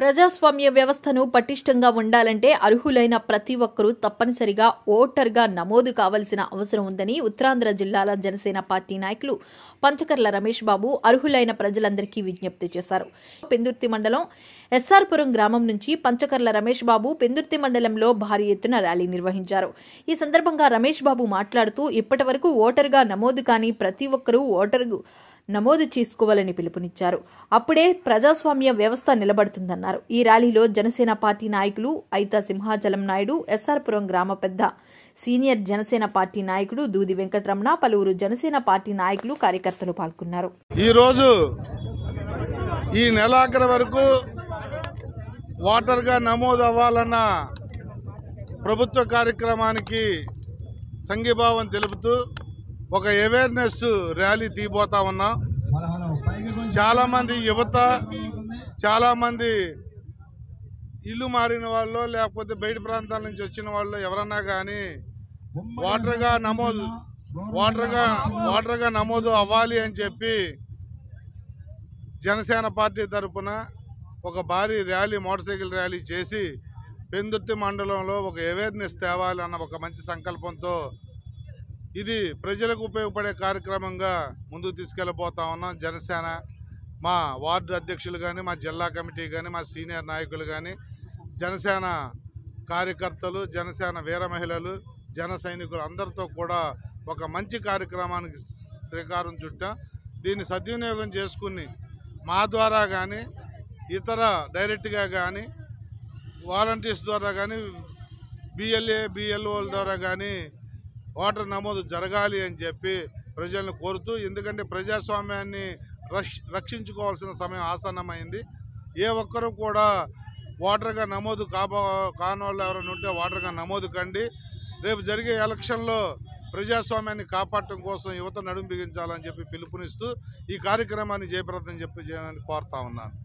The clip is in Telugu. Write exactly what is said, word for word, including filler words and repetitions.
ప్రజాస్వామ్య వ్యవస్థను పటిష్టంగా ఉండాలంటే అర్హులైన ప్రతి ఒక్కరూ తప్పనిసరిగా ఓటర్గా నమోదు కావాల్సిన అవసరం ఉందని ఉత్తరాంధ్ర జిల్లాల జనసేన పార్టీ నాయకులు పంచకర్ల రమేష్ బాబు అర్హులైన ప్రజలందరికీ విజ్ఞప్తి చేశారు. పెందుర్తి మండలం ఎస్ఆర్పురం గ్రామం నుంచి పంచకర్ల రమేష్ బాబు పెందుర్తి మండలంలో భారీ ఎత్తున ర్యాలీ నిర్వహించారు. ఈ సందర్భంగా రమేష్ బాబు మాట్లాడుతూ ఇప్పటివరకు ఓటర్గా నమోదు కాని ప్రతి ఒక్కరూ ఓటరు నమోదు చేసుకోవాలని పిలుపునిచ్చారు. అప్పుడే ప్రజాస్వామ్య వ్యవస్థ నిలబడుతుందన్నారు. ఈ ర్యాలీలో జనసేన పార్టీ నాయకులు ఐతా సింహాచలం నాయుడు, ఎస్ఆర్పురం గ్రామ పెద్ద, సీనియర్ జనసేన పార్టీ నాయకుడు దూది వెంకటరమణ, పలువురు జనసేన పార్టీ నాయకులు, కార్యకర్తలు పాల్గొన్నారు. ఈ రోజు ఈ నెలాఖరు వరకు ఓటర్గా నమోదు అవ్వాలన్న ప్రభుత్వ కార్యక్రమానికి సంఘీభావం తెలుపుతూ ఒక అవేర్నెస్ ర్యాలీ తీయబోతా ఉన్నాం. చాలామంది యువత, చాలామంది ఇల్లు మారిన వాళ్ళు, లేకపోతే బయట ప్రాంతాల నుంచి వచ్చిన వాళ్ళు ఎవరన్నా కానీ ఓటర్గా నమోదు ఓటర్గా ఓటర్గా నమోదు అవ్వాలి అని చెప్పి జనసేన పార్టీ తరఫున ఒక భారీ ర్యాలీ, మోటార్ సైకిల్ ర్యాలీ చేసి పెందుర్తి మండలంలో ఒక అవేర్నెస్ తేవాలన్న ఒక మంచి సంకల్పంతో ఇది ప్రజలకు ఉపయోగపడే కార్యక్రమంగా ముందుకు తీసుకెళ్ళిపోతా ఉన్నాం. జనసేన మా వార్డు అధ్యక్షులు కానీ, మా జిల్లా కమిటీ కానీ, మా సీనియర్ నాయకులు కానీ, జనసేన కార్యకర్తలు, జనసేన వీర మహిళలు, జన సైనికులు అందరితో కూడా ఒక మంచి కార్యక్రమానికి శ్రీకారం చుట్టాం. దీన్ని సద్వినియోగం చేసుకుని మా ద్వారా కానీ, ఇతర డైరెక్ట్గా కానీ, వాలంటీర్స్ ద్వారా కానీ, బిఎల్ఏ బిఎల్ఓల ద్వారా కానీ ఓటర్ నమోదు జరగాలి అని చెప్పి ప్రజలను కోరుతూ, ఎందుకంటే ప్రజాస్వామ్యాన్ని రక్షించుకోవాల్సిన సమయం ఆసన్నమైంది. ఏ ఒక్కరూ కూడా ఓటర్గా నమోదు కాబో కాని వాళ్ళు ఎవరైనా ఉంటే ఓటర్గా నమోదు కండి. రేపు జరిగే ఎలక్షన్లో ప్రజాస్వామ్యాన్ని కాపాడటం కోసం యువత నడుం బిగించాలని చెప్పి పిలుపునిస్తూ ఈ కార్యక్రమాన్ని జయప్రదం చెప్పి కోరుతా ఉన్నాను.